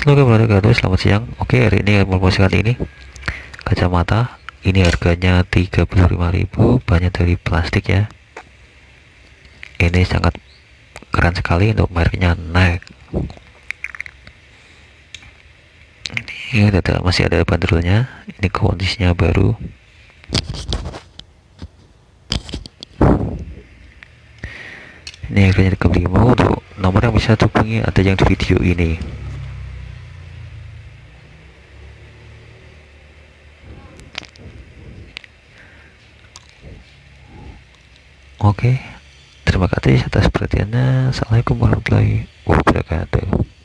Assalamualaikum warahmatullahi wabarakatuh. Selamat siang. Oke, hari ini promosi kali ini kacamata. Ini harganya 35.000, banyak dari plastik ya. Ini sangat keren sekali untuk mereknya Nike. Ini masih ada bandrolnya. Ini kondisinya baru. Ini harganya 35.000. Untuk nomor yang bisa hubungi ada yang di video ini. Oke, terima kasih atas perhatiannya. Assalamualaikum warahmatullahi wabarakatuh.